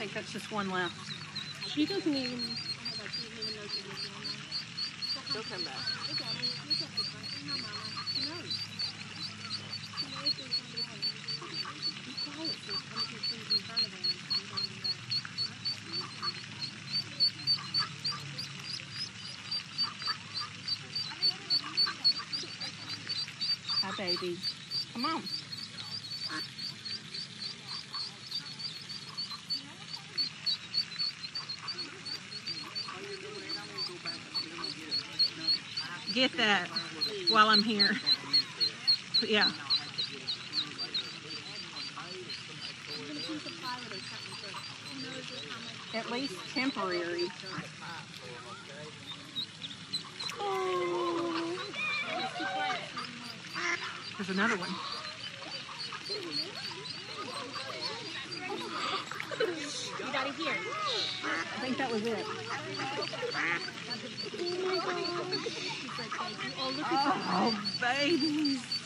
think that's just one left. She doesn't even. She'll come back. Hi, baby. Come on. Get that while I'm here. Yeah. At least temporary. Oh. There's another one. You got it here. I think that was it. Oh my God. Oh, babies.